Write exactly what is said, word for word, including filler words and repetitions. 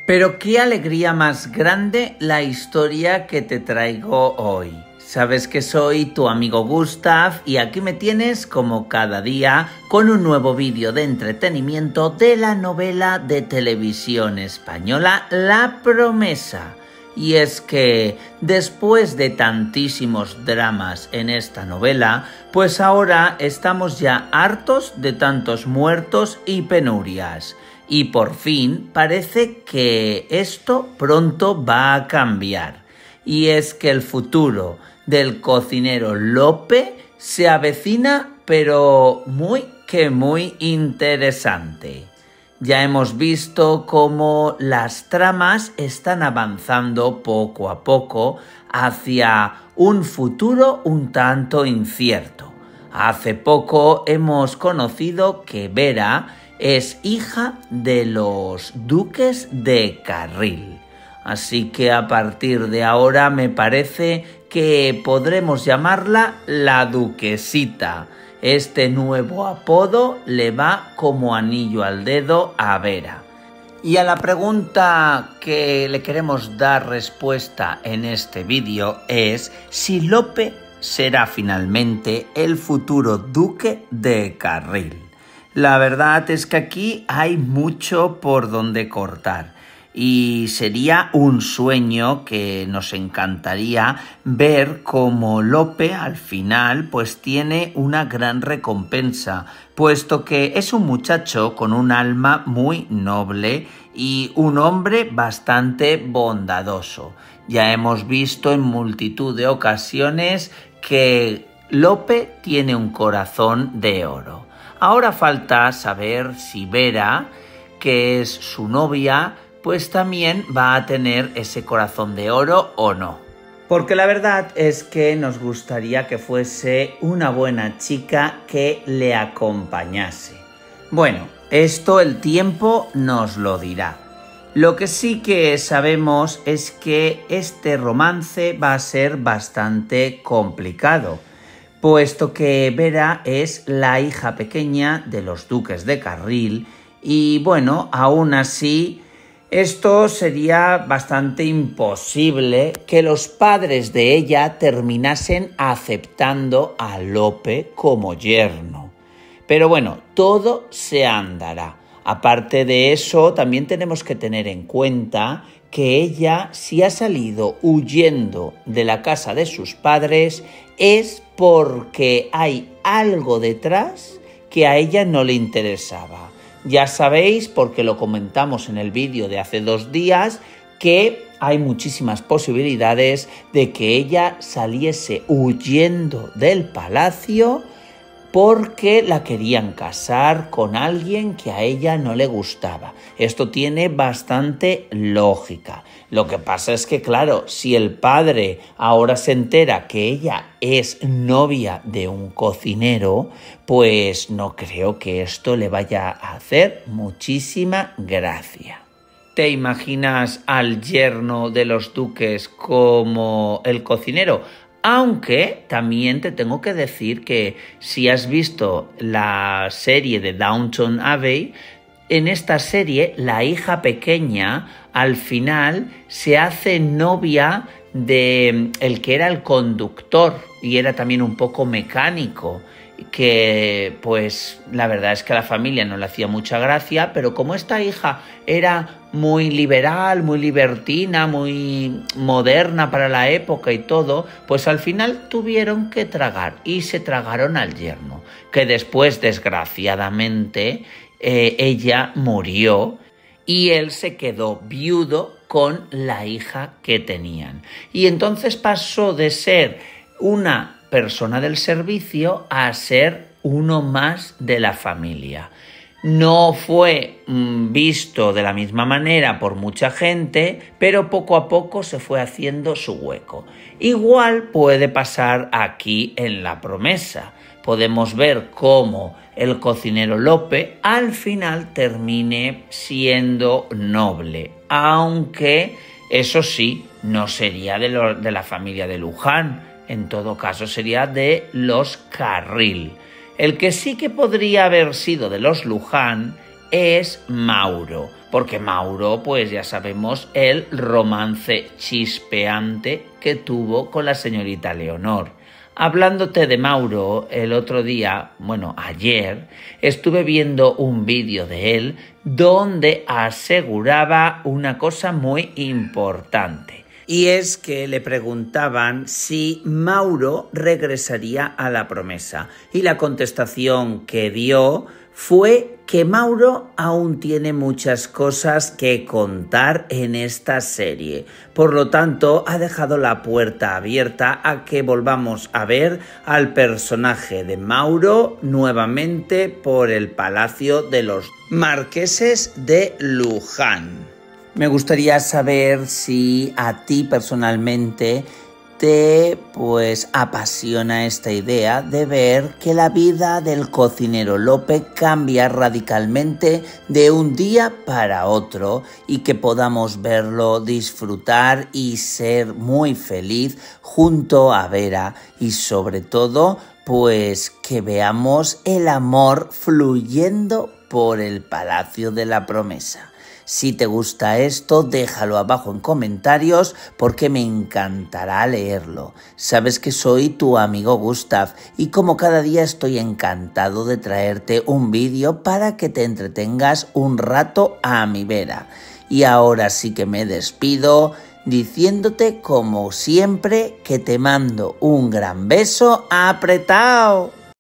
Pero qué alegría más grande la historia que te traigo hoy. Sabes que soy tu amigo Gustav y aquí me tienes como cada día con un nuevo vídeo de entretenimiento de la novela de televisión española La Promesa. Y es que después de tantísimos dramas en esta novela, pues ahora estamos ya hartos de tantos muertos y penurias. Y por fin parece que esto pronto va a cambiar. Y es que el futuro del cocinero Lope se avecina, pero muy que muy interesante. Ya hemos visto cómo las tramas están avanzando poco a poco hacia un futuro un tanto incierto. Hace poco hemos conocido que Vera es hija de los duques de Carril. Así que a partir de ahora me parece que podremos llamarla la Duquesita. Este nuevo apodo le va como anillo al dedo a Vera. Y a la pregunta que le queremos dar respuesta en este vídeo es si Lope será finalmente el futuro duque de Carril. La verdad es que aquí hay mucho por donde cortar y sería un sueño que nos encantaría ver cómo Lope al final pues tiene una gran recompensa, puesto que es un muchacho con un alma muy noble y un hombre bastante bondadoso. Ya hemos visto en multitud de ocasiones que Lope tiene un corazón de oro. Ahora falta saber si Vera, que es su novia, pues también va a tener ese corazón de oro o no. Porque la verdad es que nos gustaría que fuese una buena chica que le acompañase. Bueno, esto el tiempo nos lo dirá. Lo que sí que sabemos es que este romance va a ser bastante complicado, puesto que Vera es la hija pequeña de los duques de Carril y bueno, aún así esto sería bastante imposible que los padres de ella terminasen aceptando a Lope como yerno. Pero bueno, todo se andará. Aparte de eso, también tenemos que tener en cuenta que ella, si ha salido huyendo de la casa de sus padres, es porque hay algo detrás que a ella no le interesaba. Ya sabéis, porque lo comentamos en el vídeo de hace dos días, que hay muchísimas posibilidades de que ella saliese huyendo del palacio porque la querían casar con alguien que a ella no le gustaba. Esto tiene bastante lógica. Lo que pasa es que, claro, si el padre ahora se entera que ella es novia de un cocinero, pues no creo que esto le vaya a hacer muchísima gracia. ¿Te imaginas al yerno de los duques como el cocinero? Aunque también te tengo que decir que si has visto la serie de Downton Abbey, en esta serie la hija pequeña al final se hace novia de el que era el conductor y era también un poco mecánico, que pues la verdad es que a la familia no le hacía mucha gracia, pero como esta hija era muy liberal, muy libertina, muy moderna para la época y todo, pues al final tuvieron que tragar y se tragaron al yerno, que después desgraciadamente eh, ella murió y él se quedó viudo con la hija que tenían. Y entonces pasó de ser una persona del servicio a ser uno más de la familia. No fue mmm, visto de la misma manera por mucha gente, pero poco a poco se fue haciendo su hueco. Igual puede pasar aquí en La Promesa. Podemos ver cómo el cocinero Lope al final termine siendo noble, aunque eso sí, no sería de, lo, de la familia de Luján. En todo caso sería de los Carril. El que sí que podría haber sido de los Luján es Mauro, porque Mauro, pues ya sabemos, el romance chispeante que tuvo con la señorita Leonor. Hablándote de Mauro, el otro día, bueno, ayer, estuve viendo un vídeo de él donde aseguraba una cosa muy importante. Y es que le preguntaban si Mauro regresaría a la promesa. Y la contestación que dio fue que Mauro aún tiene muchas cosas que contar en esta serie. Por lo tanto, ha dejado la puerta abierta a que volvamos a ver al personaje de Mauro nuevamente por el Palacio de los Marqueses de Luján. Me gustaría saber si a ti personalmente te pues apasiona esta idea de ver que la vida del cocinero Lope cambia radicalmente de un día para otro y que podamos verlo disfrutar y ser muy feliz junto a Vera y sobre todo pues que veamos el amor fluyendo por el Palacio de la Promesa. Si te gusta esto, déjalo abajo en comentarios porque me encantará leerlo. Sabes que soy tu amigo Gustav y como cada día estoy encantado de traerte un vídeo para que te entretengas un rato a mi vera. Y ahora sí que me despido diciéndote como siempre que te mando un gran beso apretado.